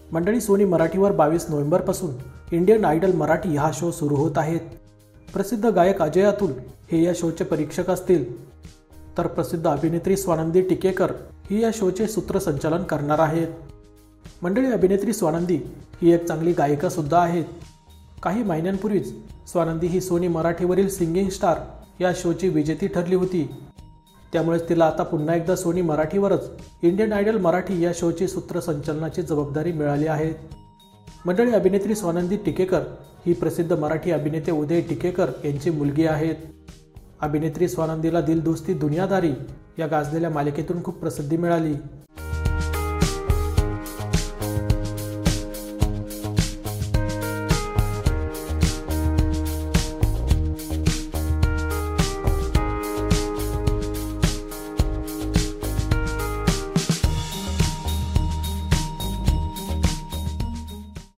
मंडळी, सोनी मराठीवर 22 नोव्हेंबरपासून इंडियन आयडल मराठी हा शो सुरू होत आहे। प्रसिद्ध गायक अजय अतुल हे या शोचे परीक्षक असतील, तर प्रसिद्ध अभिनेत्री स्वानंदी टिकेकर ही या शोचे सूत्रसंचालन करणार आहेत। मंडळी, अभिनेत्री स्वानंदी ही एक चांगली गायिका सुद्धा आहेत। काही महिन्यांपूर्वीच स्वानंदी ही सोनी मराठीवरील सिंगिंग स्टार या शोची विजेती ठरली होती। त्यामुळेच तिला आता पुन्हा एकदा सोनी मराठीवरच इंडियन आयडल मराठी या शोची सूत्रसंचालनाची जबाबदारी मिळाली आहे। मंडळी, अभिनेत्री स्वानंदी टिकेकर ही प्रसिद्ध मराठी अभिनेते उदय टिकेकर यांची मुलगी आहेत। अभिनेत्री स्वानंदीला दिल दोस्ती दुनियादारी या गाजलेल्या मालिकेतून खूप प्रसिद्धी मिळाली।